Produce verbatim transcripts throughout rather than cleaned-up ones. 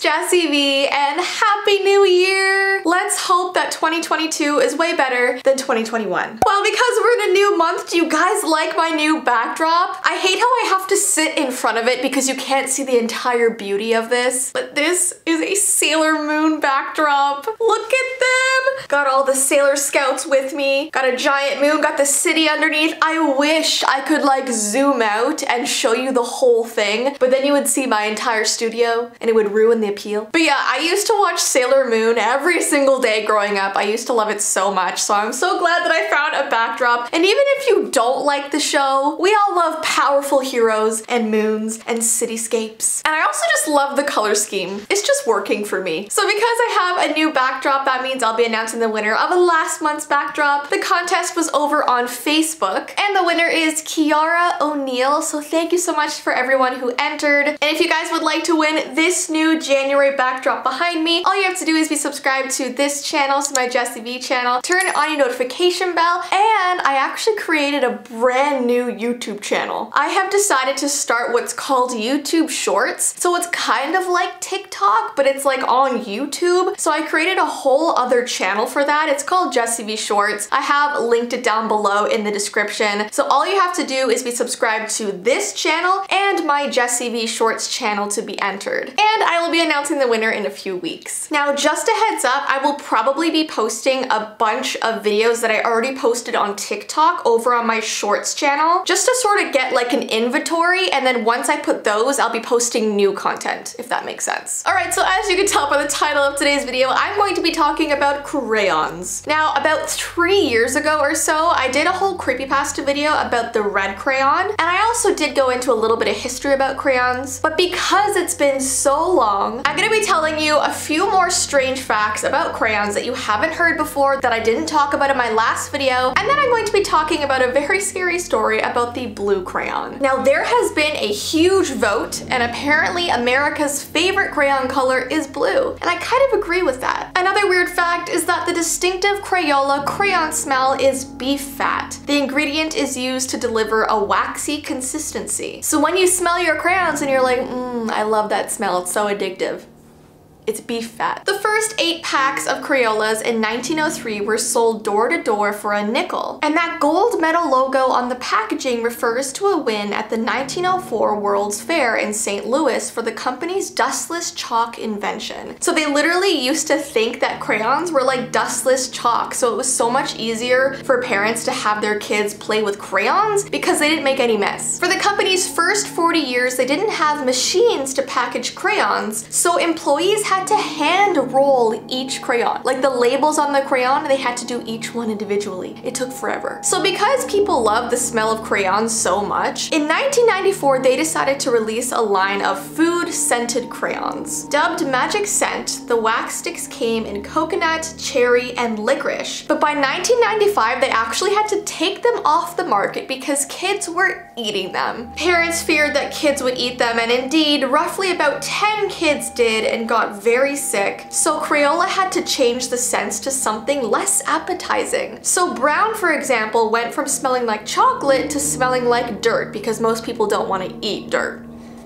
Jessie V, and Happy New Year! Let's hope that twenty twenty-two is way better than twenty twenty-one. Well, because we're in a new month, do you guys like my new backdrop? I hate how I have to sit in front of it because you can't see the entire beauty of this, but this is a Sailor Moon backdrop. Look at them! Got all the Sailor Scouts with me, got a giant moon, got the city underneath. I wish I could like zoom out and show you the whole thing, but then you would see my entire studio and it would ruin the appeal. But yeah, I used to watch Sailor Moon every single day growing up. I used to love it so much, so I'm so glad that I found a backdrop. And even if you don't like the show, we all love powerful heroes and moons and cityscapes. And I also just love the color scheme. It's just working for me. So because I have a new backdrop, that means I'll be announcing the winner of last month's backdrop. The contest was over on Facebook, and the winner is Kiara O'Neill, so thank you so much for everyone who entered. And if you guys would like to win this new January backdrop behind me, all you have to do is be subscribed to this channel, so my Jessie V channel, turn on your notification bell, and I actually created a brand new YouTube channel. I have decided to start what's called YouTube Shorts, so it's kind of like TikTok, but it's like on YouTube. So I created a whole other channel for that. It's called Jessie V Shorts. I have linked it down below in the description. So all you have to do is be subscribed to this channel and my Jessie V Shorts channel to be entered. And I will be announcing the winner in a few weeks. Now, just a heads up, I will probably be posting a bunch of videos that I already posted on TikTok over on my Shorts channel, just to sort of get like an inventory, and then once I put those, I'll be posting new content, if that makes sense. All right, so as you can tell by the title of today's video, I'm going to be talking about crayons. Now, about three years ago or so, I did a whole creepypasta video about the red crayon, and I also did go into a little bit of history about crayons, but because it's been so long, I'm gonna be telling you a few more strange facts about crayons that you haven't heard before that I didn't talk about in my last video, and then I'm going to be talking about a very scary story about the blue crayon. Now, there has been a huge vote, and apparently America's favorite crayon color is blue, and I kind of agree with that. Another weird fact is that the distinctive Crayola crayon smell is beef fat. The ingredient is used to deliver a waxy consistency. So when you smell your crayons and you're like, mmm, I love that smell, it's so addictive. It's beef fat. The first eight packs of Crayolas in nineteen oh three were sold door to door for a nickel. And that gold medal logo on the packaging refers to a win at the nineteen oh four World's Fair in Saint Louis for the company's dustless chalk invention. So they literally used to think that crayons were like dustless chalk, so it was so much easier for parents to have their kids play with crayons because they didn't make any mess. For the company's first forty years, they didn't have machines to package crayons, so employees had to hand roll each crayon. Like the labels on the crayon, they had to do each one individually. It took forever. So because people love the smell of crayons so much, in nineteen ninety-four they decided to release a line of food scented crayons. Dubbed Magic Scent, the wax sticks came in coconut, cherry, and licorice. But by nineteen ninety-five they actually had to take them off the market because kids were eating them. Parents feared that kids would eat them, and indeed roughly about ten kids did and got very sick, so Crayola had to change the scents to something less appetizing. So brown, for example, went from smelling like chocolate to smelling like dirt because most people don't want to eat dirt.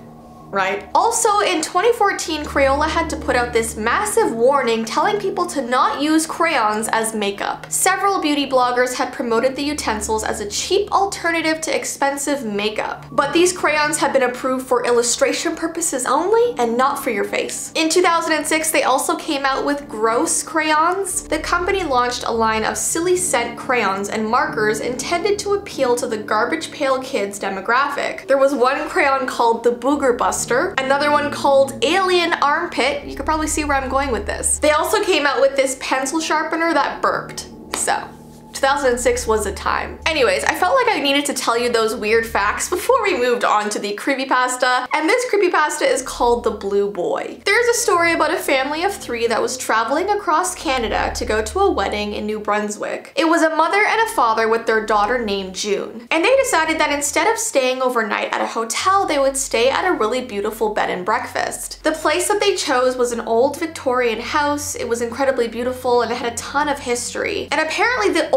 Right? Also, in twenty fourteen, Crayola had to put out this massive warning telling people to not use crayons as makeup. Several beauty bloggers had promoted the utensils as a cheap alternative to expensive makeup, but these crayons have been approved for illustration purposes only and not for your face. In two thousand six, they also came out with gross crayons. The company launched a line of silly scent crayons and markers intended to appeal to the garbage pail kids demographic. There was one crayon called the Booger Buster, another one called Alien Armpit. You could probably see where I'm going with this. They also came out with this pencil sharpener that burped. So, two thousand six was a time. Anyways, I felt like I needed to tell you those weird facts before we moved on to the creepypasta, and this creepypasta is called The Blue Boy. There's a story about a family of three that was traveling across Canada to go to a wedding in New Brunswick. It was a mother and a father with their daughter named June, and they decided that instead of staying overnight at a hotel, they would stay at a really beautiful bed and breakfast. The place that they chose was an old Victorian house. It was incredibly beautiful and it had a ton of history, and apparently the old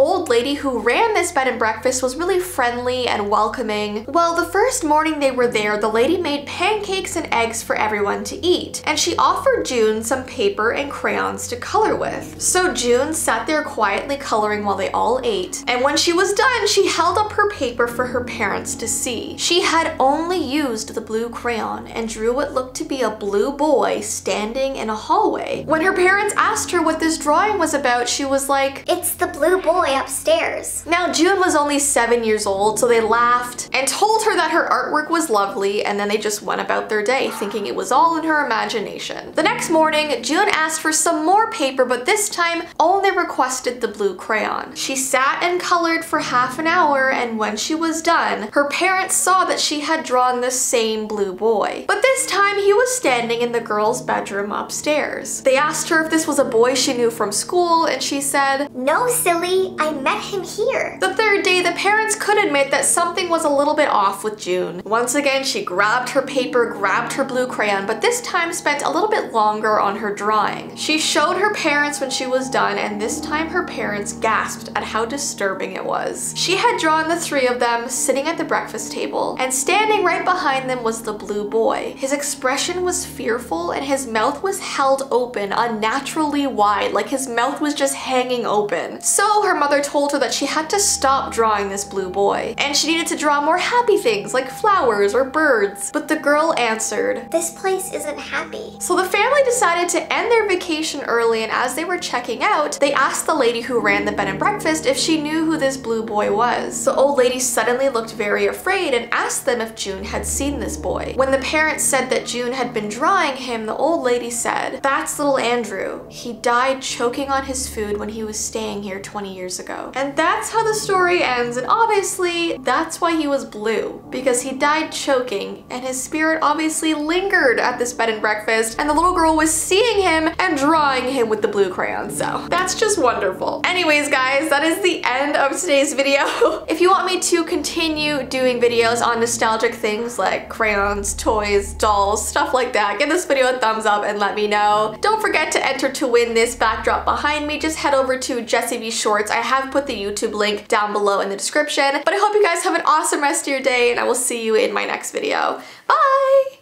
old lady who ran this bed and breakfast was really friendly and welcoming. Well, the first morning they were there, the lady made pancakes and eggs for everyone to eat, and she offered June some paper and crayons to color with. So June sat there quietly coloring while they all ate, and when she was done, she held up her paper for her parents to see. She had only used the blue crayon and drew what looked to be a blue boy standing in a hallway. When her parents asked her what this drawing was about, she was like, "It's the blue boy upstairs." Now June was only seven years old, so they laughed and told her that her artwork was lovely, and then they just went about their day thinking it was all in her imagination. The next morning, June asked for some more paper, but this time only requested the blue crayon. She sat and colored for half an hour, and when she was done, her parents saw that she had drawn the same blue boy. But this time he was standing in the girl's bedroom upstairs. They asked her if this was a boy she knew from school, and she said, "No, silly, I met him here." The third day, the parents could admit that something was a little bit off with June. Once again, she grabbed her paper, grabbed her blue crayon, but this time spent a little bit longer on her drawing. She showed her parents when she was done, and this time her parents gasped at how disturbing it was. She had drawn the three of them sitting at the breakfast table, and standing right behind them was the blue boy. His expression was fearful, and his mouth was held open unnaturally wide, like his mouth was just hanging open. So her mother told her that she had to stop drawing this blue boy, and she needed to draw more happy things like flowers or birds. But the girl answered, "This place isn't happy." So the family decided to end their vacation early, and as they were checking out, they asked the lady who ran the bed and breakfast if she knew who this blue boy was. The old lady suddenly looked very afraid and asked them if June had seen this boy. When the parents said that June had been drawing him, the old lady said, "That's little Andrew. He died choking on his food when he was staying here twenty years ago." And that's how the story ends, and obviously that's why he was blue, because he died choking, and his spirit obviously lingered at this bed and breakfast, and the little girl was seeing him and drawing him with the blue crayon. So that's just wonderful. Anyways guys, that is the end of today's video. If you want me to continue doing videos on nostalgic things like crayons, toys, dolls, stuff like that, give this video a thumbs up and let me know. Don't forget to enter to win this backdrop behind me. Just head over to Jessie V Shorts. I have put the YouTube link down below in the description. But I hope you guys have an awesome rest of your day, and I will see you in my next video. Bye!